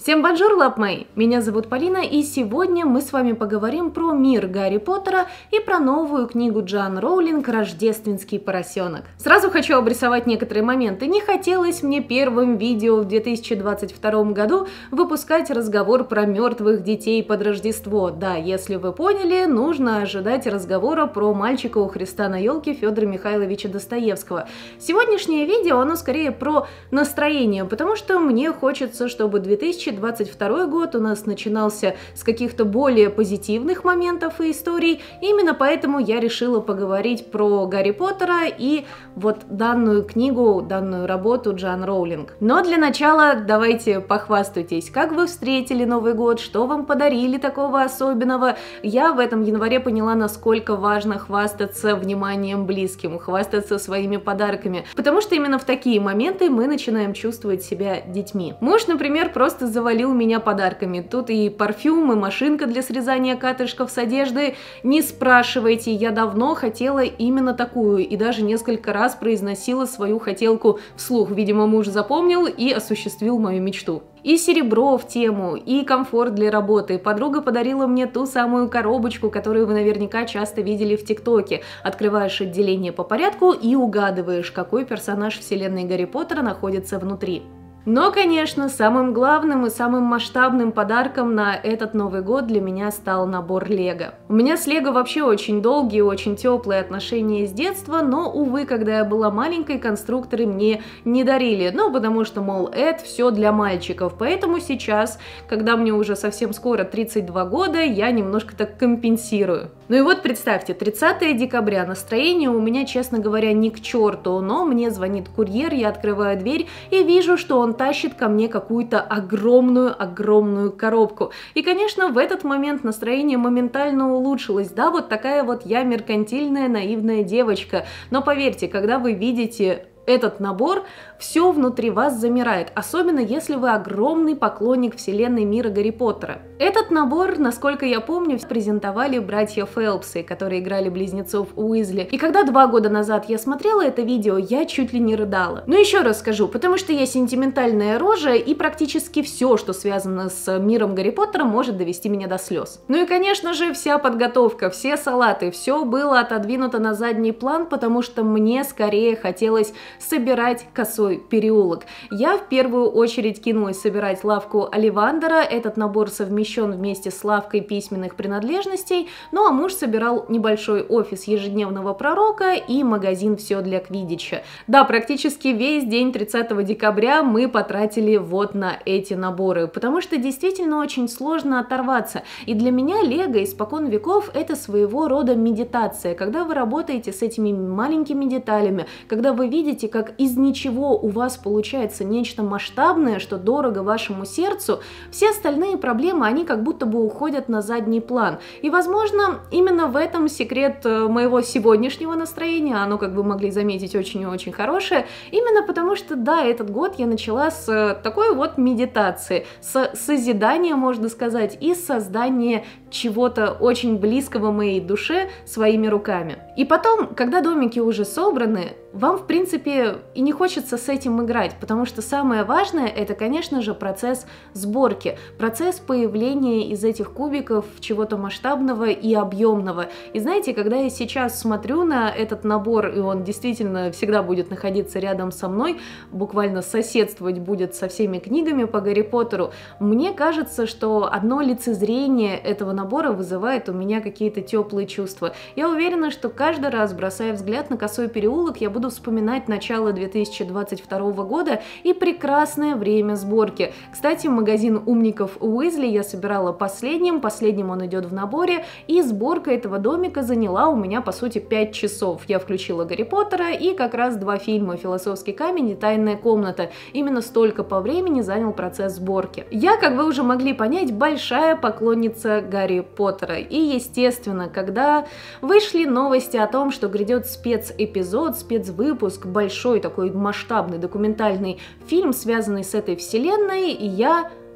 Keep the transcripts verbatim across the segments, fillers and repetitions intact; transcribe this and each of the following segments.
Всем бонжур, лап мои! Меня зовут Полина, и сегодня мы с вами поговорим про мир Гарри Поттера и про новую книгу Джоан Роулинг «Рождественский поросенок». Сразу хочу обрисовать некоторые моменты. Не хотелось мне первым видео в две тысячи двадцать втором году выпускать разговор про мертвых детей под Рождество. Да, если вы поняли, нужно ожидать разговора про мальчика у Христа на елке Федора Михайловича Достоевского. Сегодняшнее видео, оно скорее про настроение, потому что мне хочется, чтобы две тысячи двадцать второй год у нас начинался с каких-то более позитивных моментов и историй. Именно поэтому я решила поговорить про Гарри Поттера и вот данную книгу, данную работу Джоан Роулинг. Но для начала давайте похвастайтесь, как вы встретили Новый год, что вам подарили такого особенного. Я в этом январе поняла, насколько важно хвастаться вниманием близким, хвастаться своими подарками, потому что именно в такие моменты мы начинаем чувствовать себя детьми. Муж, например, просто завалил меня подарками. Тут и парфюм, и машинка для срезания катышков с одежды. Не спрашивайте, я давно хотела именно такую, и даже несколько раз произносила свою хотелку вслух. Видимо, муж запомнил и осуществил мою мечту. И серебро в тему, и комфорт для работы. Подруга подарила мне ту самую коробочку, которую вы наверняка часто видели в ТикТоке. Открываешь отделение по порядку и угадываешь, какой персонаж вселенной Гарри Поттера находится внутри. Но, конечно, самым главным и самым масштабным подарком на этот Новый год для меня стал набор Лего. У меня с Лего вообще очень долгие, очень теплые отношения с детства, но, увы, когда я была маленькой, конструкторы мне не дарили, ну, потому что, мол, это все для мальчиков. Поэтому сейчас, когда мне уже совсем скоро тридцать два года, я немножко так компенсирую. Ну и вот представьте, тридцатое декабря, настроение у меня, честно говоря, ни к черту, но мне звонит курьер, я открываю дверь и вижу, что он тащит ко мне какую-то огромную-огромную коробку. И, конечно, в этот момент настроение моментально улучшилось. Да, вот такая вот я меркантильная, наивная девочка. Но поверьте, когда вы видите этот набор, все внутри вас замирает, особенно если вы огромный поклонник вселенной мира Гарри Поттера. Этот набор, насколько я помню, презентовали братья Фелпсы, которые играли близнецов Уизли. И когда два года назад я смотрела это видео, я чуть ли не рыдала. Но еще раз скажу, потому что я сентиментальная рожа, и практически все, что связано с миром Гарри Поттера, может довести меня до слез. Ну и, конечно же, вся подготовка, все салаты, все было отодвинуто на задний план, потому что мне скорее хотелось собирать косой переулок. Я в первую очередь кинулась собирать лавку Оливандера. Этот набор совмещен вместе с лавкой письменных принадлежностей, ну а муж собирал небольшой офис ежедневного пророка и магазин «Все для квиддича». Да, практически весь день тридцатого декабря мы потратили вот на эти наборы, потому что действительно очень сложно оторваться. И для меня Лего испокон веков это своего рода медитация, когда вы работаете с этими маленькими деталями, когда вы видите, как из ничего у вас получается нечто масштабное, что дорого вашему сердцу, все остальные проблемы, они как будто бы уходят на задний план. И, возможно, именно в этом секрет моего сегодняшнего настроения, оно, как вы могли заметить, очень и очень хорошее, именно потому что, да, этот год я начала с такой вот медитации, с созидания, можно сказать, и с создания чего-то очень близкого моей душе своими руками. И потом, когда домики уже собраны, вам, в принципе, и не хочется с этим играть, потому что самое важное — это, конечно же, процесс сборки, процесс появления из этих кубиков чего-то масштабного и объемного. И знаете, когда я сейчас смотрю на этот набор, и он действительно всегда будет находиться рядом со мной, буквально соседствовать будет со всеми книгами по Гарри Поттеру, мне кажется, что одно лицезрение этого набора вызывает у меня какие-то теплые чувства. Я уверена, что каждый раз, бросая взгляд на косой переулок, я буду вспоминать начало две тысячи двадцать второго года и прекрасное время сборки. Кстати, магазин умников Уизли я собирала последним, последним он идет в наборе, и сборка этого домика заняла у меня, по сути, пять часов. Я включила Гарри Поттера и как раз два фильма «Философский камень» и «Тайная комната». Именно столько по времени занял процесс сборки. Я, как вы уже могли понять, большая поклонница Гарри Поттера. И, естественно, когда вышли новости о том, что грядет спецэпизод, спецвыпуск, большой такой масштабный документальный фильм, связанный с этой вселенной, и я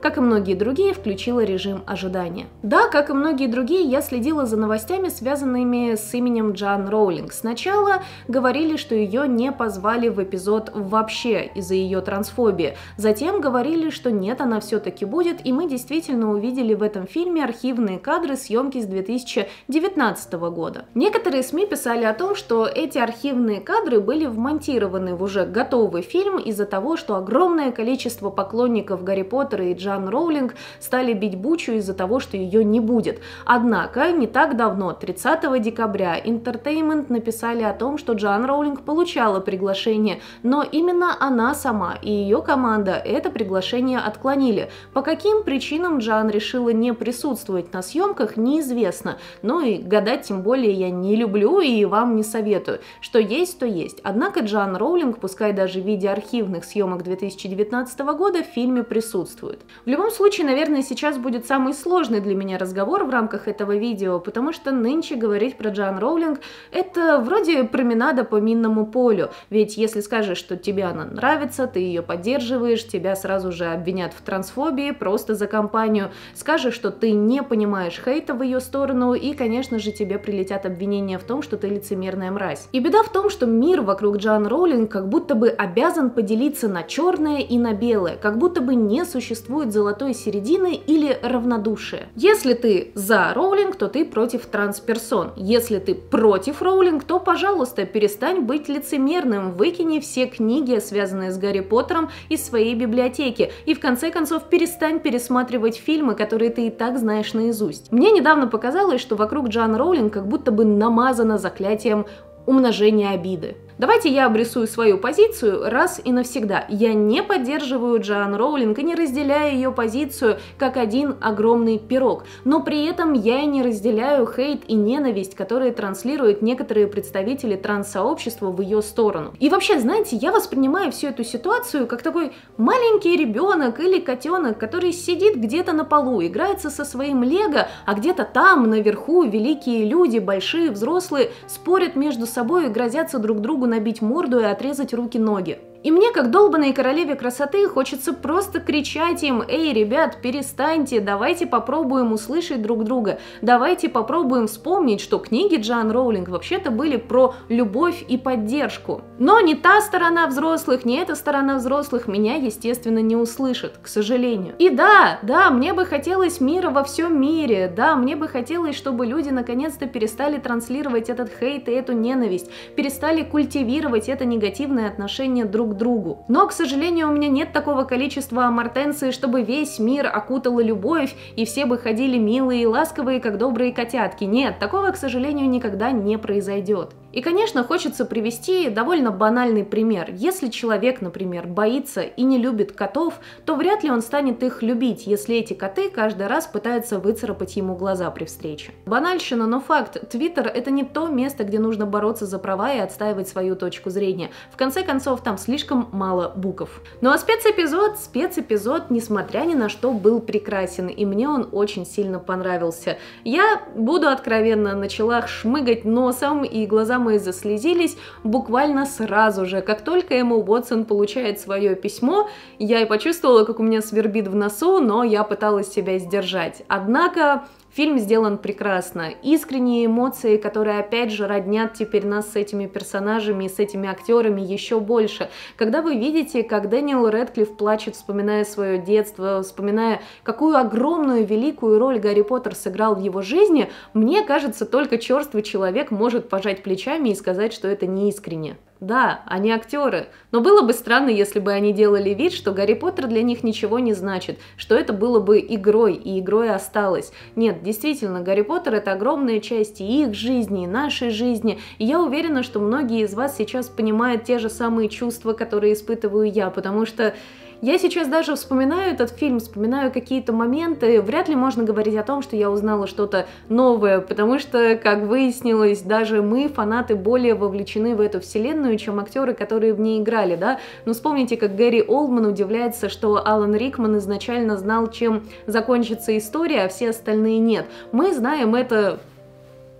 как и многие другие, включила режим ожидания. Да, как и многие другие, я следила за новостями, связанными с именем Джоан Роулинг. Сначала говорили, что ее не позвали в эпизод вообще из-за ее трансфобии. Затем говорили, что нет, она все-таки будет, и мы действительно увидели в этом фильме архивные кадры съемки с две тысячи девятнадцатого года. Некоторые СМИ писали о том, что эти архивные кадры были вмонтированы в уже готовый фильм из-за того, что огромное количество поклонников Гарри Поттера и Джоан Роулинг стали бить бучу из-за того, что ее не будет. Однако, не так давно, тридцатого декабря, Entertainment написали о том, что Джоан Роулинг получала приглашение, но именно она сама и ее команда это приглашение отклонили. По каким причинам Джоан решила не присутствовать на съемках, неизвестно. Ну и гадать тем более я не люблю и вам не советую. Что есть, то есть. Однако Джоан Роулинг, пускай даже в виде архивных съемок две тысячи девятнадцатого года, в фильме присутствует. В любом случае, наверное, сейчас будет самый сложный для меня разговор в рамках этого видео, потому что нынче говорить про Джоан Роулинг это вроде променада по минному полю. Ведь если скажешь, что тебе она нравится, ты ее поддерживаешь, тебя сразу же обвинят в трансфобии просто за компанию. Скажешь, что ты не понимаешь хейта в ее сторону, и, конечно же, тебе прилетят обвинения в том, что ты лицемерная мразь. И беда в том, что мир вокруг Джоан Роулинг как будто бы обязан поделиться на черное и на белое, как будто бы не существует золотой середины или равнодушия. Если ты за Роулинг, то ты против трансперсон. Если ты против Роулинг, то, пожалуйста, перестань быть лицемерным, выкини все книги, связанные с Гарри Поттером, из своей библиотеки, и в конце концов перестань пересматривать фильмы, которые ты и так знаешь наизусть. Мне недавно показалось, что вокруг Джоан Роулинг как будто бы намазано заклятием умножения обиды. Давайте я обрисую свою позицию раз и навсегда. Я не поддерживаю Джоан Роулинг и не разделяю ее позицию как один огромный пирог. Но при этом я и не разделяю хейт и ненависть, которые транслируют некоторые представители транс-сообщества в ее сторону. И вообще, знаете, я воспринимаю всю эту ситуацию как такой маленький ребенок или котенок, который сидит где-то на полу, играется со своим лего, а где-то там, наверху, великие люди, большие, взрослые, спорят между собой и грозятся друг другу набить морду и отрезать руки-ноги. И мне, как долбанной королеве красоты, хочется просто кричать им: «Эй, ребят, перестаньте, давайте попробуем услышать друг друга, давайте попробуем вспомнить, что книги Джоан Роулинг вообще-то были про любовь и поддержку». Но ни та сторона взрослых, ни эта сторона взрослых меня, естественно, не услышит, к сожалению. И да, да, мне бы хотелось мира во всем мире, да, мне бы хотелось, чтобы люди наконец-то перестали транслировать этот хейт и эту ненависть, перестали культивировать это негативное отношение друг к другу. Но, к сожалению, у меня нет такого количества амортенции, чтобы весь мир окутала любовь, и все бы ходили милые и ласковые, как добрые котятки. Нет, такого, к сожалению, никогда не произойдет. И, конечно, хочется привести довольно банальный пример. Если человек, например, боится и не любит котов, то вряд ли он станет их любить, если эти коты каждый раз пытаются выцарапать ему глаза при встрече. Банальщина, но факт. Твиттер — это не то место, где нужно бороться за права и отстаивать свою точку зрения. В конце концов, там слишком мало букв. Ну а спецэпизод, спецэпизод, несмотря ни на что, был прекрасен, и мне он очень сильно понравился. Я, буду откровенна, начала шмыгать носом, и глаза мои заслезились буквально сразу же. Как только Эмма Уотсон получает свое письмо, я и почувствовала, как у меня свербит в носу, но я пыталась себя сдержать. Однако фильм сделан прекрасно. Искренние эмоции, которые опять же роднят теперь нас с этими персонажами и с этими актерами еще больше. Когда вы видите, как Дэниел Рэдклифф плачет, вспоминая свое детство, вспоминая, какую огромную великую роль Гарри Поттер сыграл в его жизни, мне кажется, только черствый человек может пожать плечами и сказать, что это не искренне. Да, они актеры, но было бы странно, если бы они делали вид, что Гарри Поттер для них ничего не значит, что это было бы игрой, и игрой осталось. Нет, действительно, Гарри Поттер — это огромная часть и их жизни, и нашей жизни, и я уверена, что многие из вас сейчас понимают те же самые чувства, которые испытываю я, потому что я сейчас даже вспоминаю этот фильм, вспоминаю какие-то моменты, вряд ли можно говорить о том, что я узнала что-то новое, потому что, как выяснилось, даже мы, фанаты, более вовлечены в эту вселенную, чем актеры, которые в ней играли, да? Но вспомните, как Гэри Олдман удивляется, что Алан Рикман изначально знал, чем закончится история, а все остальные нет. Мы знаем это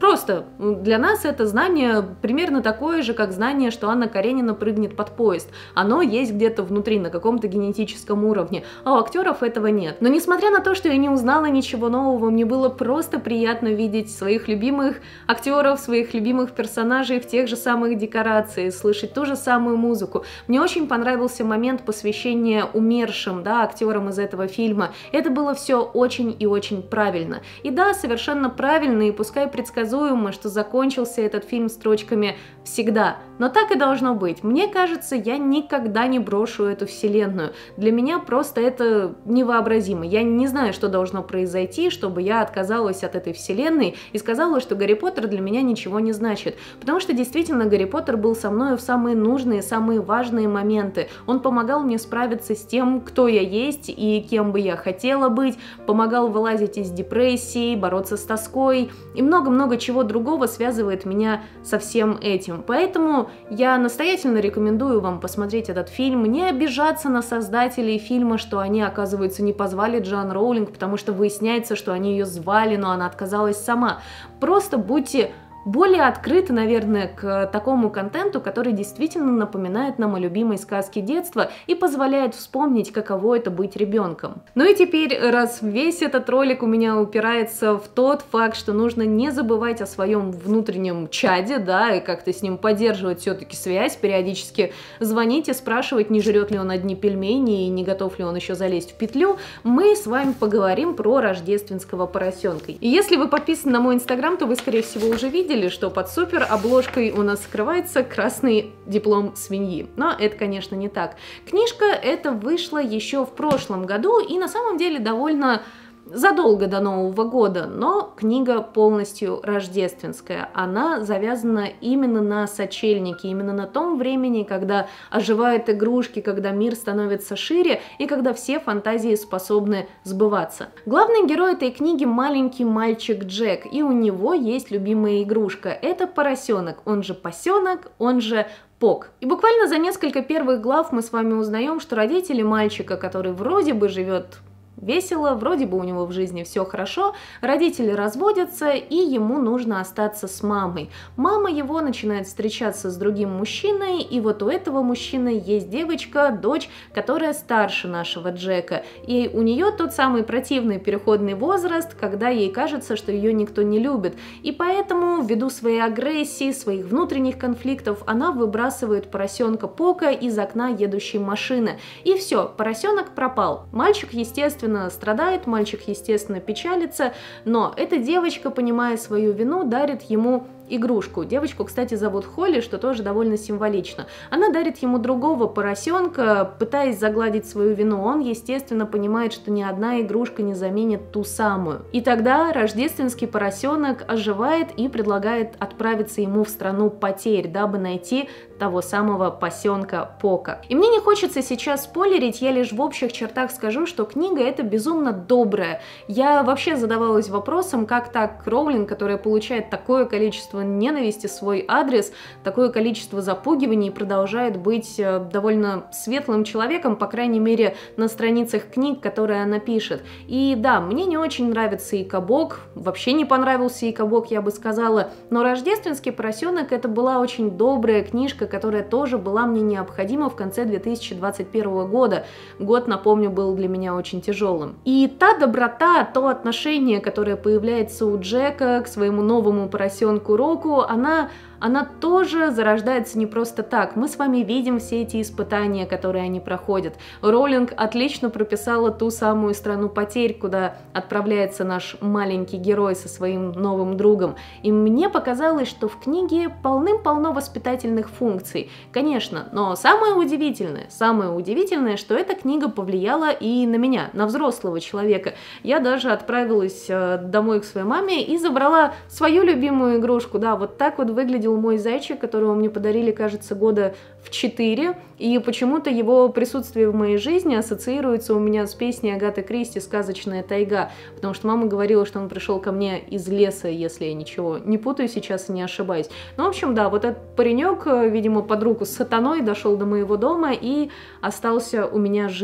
Просто для нас это знание примерно такое же, как знание, что Анна Каренина прыгнет под поезд. Оно есть где-то внутри, на каком-то генетическом уровне, а у актеров этого нет. Но несмотря на то, что я не узнала ничего нового, мне было просто приятно видеть своих любимых актеров, своих любимых персонажей в тех же самых декорациях, слышать ту же самую музыку. Мне очень понравился момент посвящения умершим, да, актерам из этого фильма. Это было все очень и очень правильно. И да, совершенно правильно, и пускай предсказуемо, что закончился этот фильм строчками «всегда». Но так и должно быть. Мне кажется, я никогда не брошу эту вселенную. Для меня просто это невообразимо. Я не знаю, что должно произойти, чтобы я отказалась от этой вселенной и сказала, что Гарри Поттер для меня ничего не значит. Потому что действительно Гарри Поттер был со мной в самые нужные, самые важные моменты. Он помогал мне справиться с тем, кто я есть и кем бы я хотела быть, помогал вылазить из депрессии, бороться с тоской и много-много чего другого связывает меня со всем этим. Поэтому я настоятельно рекомендую вам посмотреть этот фильм, не обижаться на создателей фильма, что они, оказывается, не позвали Джоан Роулинг, потому что выясняется, что они ее звали, но она отказалась сама. Просто будьте более открыты, наверное, к такому контенту, который действительно напоминает нам о любимой сказке детства и позволяет вспомнить, каково это быть ребенком. Ну и теперь, раз весь этот ролик у меня упирается в тот факт, что нужно не забывать о своем внутреннем чаде, да, и как-то с ним поддерживать все-таки связь, периодически звонить и спрашивать, не жрет ли он одни пельмени и не готов ли он еще залезть в петлю, мы с вами поговорим про рождественского поросенка. И если вы подписаны на мой инстаграм, то вы, скорее всего, уже видели, что под супер обложкой у нас скрывается красный диплом свиньи. Но это, конечно, не так. Книжка эта вышла еще в прошлом году и на самом деле довольно задолго до Нового года, но книга полностью рождественская. Она завязана именно на сочельнике, именно на том времени, когда оживают игрушки, когда мир становится шире и когда все фантазии способны сбываться. Главный герой этой книги — маленький мальчик Джек, и у него есть любимая игрушка. Это поросенок, он же Пасенок, он же Пок. И буквально за несколько первых глав мы с вами узнаем, что родители мальчика, который вроде бы живет весело, вроде бы у него в жизни все хорошо, родители разводятся, и ему нужно остаться с мамой. Мама его начинает встречаться с другим мужчиной, и вот у этого мужчины есть девочка, дочь, которая старше нашего Джека, и у нее тот самый противный переходный возраст, когда ей кажется, что ее никто не любит, и поэтому, ввиду своей агрессии, своих внутренних конфликтов, она выбрасывает поросенка Пока из окна едущей машины, и все, поросенок пропал. Мальчик, естественно, страдает, мальчик, естественно, печалится, но эта девочка, понимая свою вину, дарит ему игрушку. Девочку, кстати, зовут Холли, что тоже довольно символично. Она дарит ему другого поросенка, пытаясь загладить свою вину. Он, естественно, понимает, что ни одна игрушка не заменит ту самую. И тогда рождественский поросенок оживает и предлагает отправиться ему в страну потерь, дабы найти того самого пасенка Пока. И мне не хочется сейчас спойлерить, я лишь в общих чертах скажу, что книга эта безумно добрая. Я вообще задавалась вопросом, как так Роулинг, которая получает такое количество ненависти в свой адрес, такое количество запугиваний, продолжает быть довольно светлым человеком, по крайней мере, на страницах книг, которые она пишет. И да, мне не очень нравится и Колобок, вообще не понравился и Колобок, я бы сказала, но «Рождественский поросенок» — это была очень добрая книжка, которая тоже была мне необходима в конце две тысячи двадцать первого года. Год, напомню, был для меня очень тяжелым. И та доброта, то отношение, которое появляется у Джека к своему новому поросенку Року, она... она тоже зарождается не просто так. Мы с вами видим все эти испытания, которые они проходят. Роулинг отлично прописала ту самую страну потерь, куда отправляется наш маленький герой со своим новым другом. И мне показалось, что в книге полным-полно воспитательных функций. Конечно, но самое удивительное, самое удивительное, что эта книга повлияла и на меня, на взрослого человека. Я даже отправилась домой к своей маме и забрала свою любимую игрушку. Да, вот так вот выглядел мой зайчик, которого мне подарили, кажется, года в четыре, и почему-то его присутствие в моей жизни ассоциируется у меня с песней Агаты Кристи «Сказочная тайга», потому что мама говорила, что он пришел ко мне из леса, если я ничего не путаю сейчас и не ошибаюсь. Ну, в общем, да, вот этот паренек, видимо, под руку с сатаной дошел до моего дома и остался у меня жить.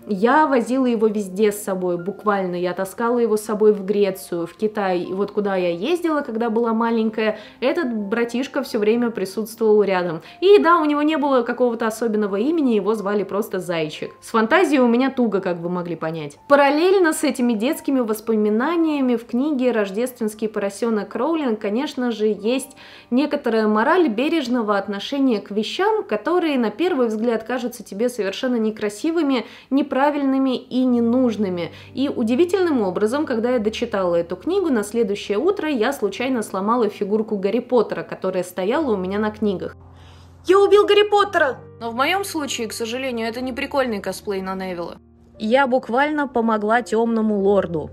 Я возила его везде с собой, буквально. Я таскала его с собой в Грецию, в Китай. И вот куда я ездила, когда была маленькая, этот братишка все время присутствовал рядом. И да, у него не было какого-то особенного имени, его звали просто Зайчик. С фантазией у меня туго, как вы могли понять. Параллельно с этими детскими воспоминаниями в книге «Рождественский поросенок» Роулинг, конечно же, есть некоторая мораль бережного отношения к вещам, которые на первый взгляд кажутся тебе совершенно некрасивыми, неправильными, правильными и ненужными. И удивительным образом, когда я дочитала эту книгу, на следующее утро я случайно сломала фигурку Гарри Поттера, которая стояла у меня на книгах. Я убил Гарри Поттера! Но в моем случае, к сожалению, это не прикольный косплей на Невилла. Я буквально помогла темному лорду.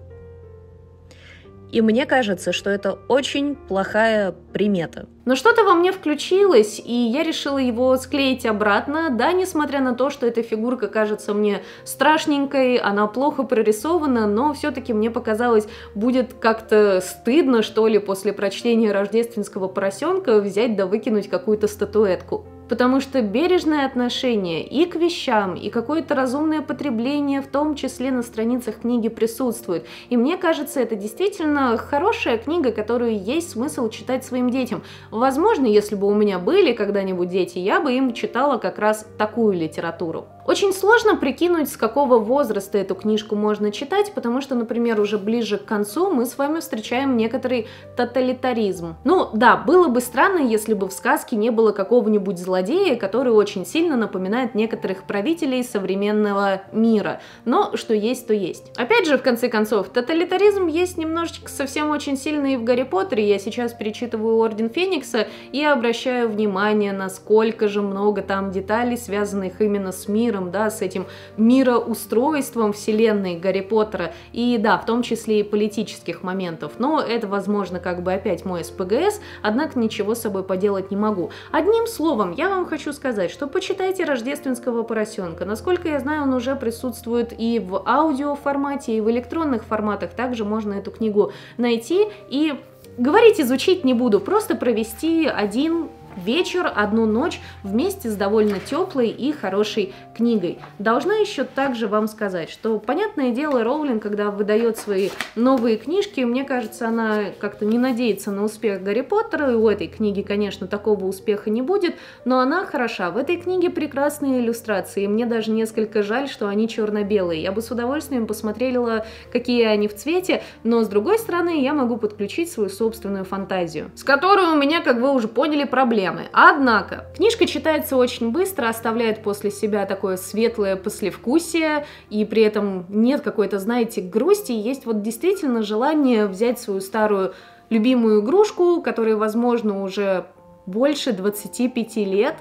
И мне кажется, что это очень плохая примета. Но что-то во мне включилось, и я решила его склеить обратно. Да, несмотря на то, что эта фигурка кажется мне страшненькой, она плохо прорисована, но все-таки мне показалось, будет как-то стыдно, что ли, после прочтения «Рождественского поросенка» взять да выкинуть какую-то статуэтку. Потому что бережное отношение и к вещам, и какое-то разумное потребление, в том числе на страницах книги, присутствует. И мне кажется, это действительно хорошая книга, которую есть смысл читать своим детям. Возможно, если бы у меня были когда-нибудь дети, я бы им читала как раз такую литературу. Очень сложно прикинуть, с какого возраста эту книжку можно читать, потому что, например, уже ближе к концу мы с вами встречаем некоторый тоталитаризм. Ну да, было бы странно, если бы в сказке не было какого-нибудь злодея, который очень сильно напоминает некоторых правителей современного мира. Но что есть, то есть. Опять же, в конце концов, тоталитаризм есть немножечко совсем очень сильно и в Гарри Поттере. Я сейчас перечитываю «Орден Феникса» и обращаю внимание, насколько же много там деталей, связанных именно с миром, да, с этим мироустройством вселенной Гарри Поттера, и да, в том числе и политических моментов. Но это, возможно, как бы опять мой СПГС, однако ничего с собой поделать не могу. Одним словом, я вам хочу сказать, что почитайте «Рождественского поросенка». Насколько я знаю, он уже присутствует и в аудиоформате, и в электронных форматах. Также можно эту книгу найти и говорить, изучить не буду, просто провести один вечер, одну ночь вместе с довольно теплой и хорошей книгой. Должна еще также вам сказать, что, понятное дело, Роулинг, когда выдает свои новые книжки, мне кажется, она как-то не надеется на успех Гарри Поттера, и у этой книги, конечно, такого успеха не будет, но она хороша. В этой книге прекрасные иллюстрации, и мне даже несколько жаль, что они черно-белые. Я бы с удовольствием посмотрела, какие они в цвете, но, с другой стороны, я могу подключить свою собственную фантазию, с которой у меня, как вы уже поняли, проблемы. Однако, книжка читается очень быстро, оставляет после себя такое светлое послевкусие, и при этом нет какой-то, знаете, грусти, есть вот действительно желание взять свою старую любимую игрушку, которой, возможно, уже больше двадцати пяти лет.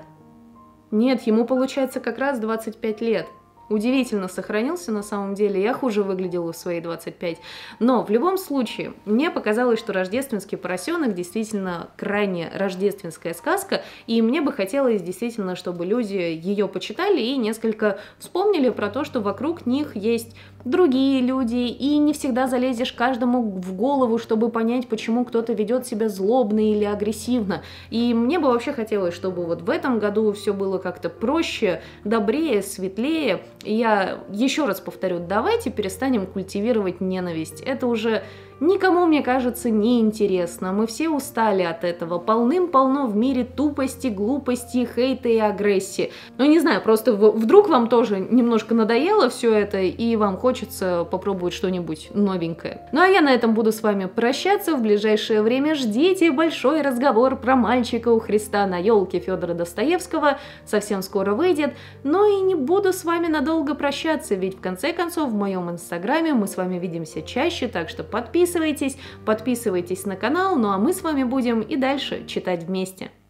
Нет, ему получается как раз двадцать пять лет. Удивительно сохранился на самом деле, я хуже выглядела в свои двадцать пять. Но в любом случае, мне показалось, что «Рождественский поросенок» действительно крайне рождественская сказка, и мне бы хотелось действительно, чтобы люди ее почитали и несколько вспомнили про то, что вокруг них есть другие люди, и не всегда залезешь каждому в голову, чтобы понять, почему кто-то ведет себя злобно или агрессивно. И мне бы вообще хотелось, чтобы вот в этом году все было как-то проще, добрее, светлее. И я еще раз повторю, давайте перестанем культивировать ненависть. Это уже никому, мне кажется, не интересно. Мы все устали от этого. Полным-полно в мире тупости, глупости, хейта и агрессии. Ну, не знаю, просто вдруг вам тоже немножко надоело все это, и вам хочется попробовать что-нибудь новенькое. Ну, а я на этом буду с вами прощаться. В ближайшее время ждите большой разговор про мальчика у Христа на елке Федора Достоевского. Совсем скоро выйдет. Но и не буду с вами надолго прощаться, ведь в конце концов в моем инстаграме мы с вами видимся чаще, так что подписывайтесь. Подписывайтесь, подписывайтесь на канал, ну а мы с вами будем и дальше читать вместе.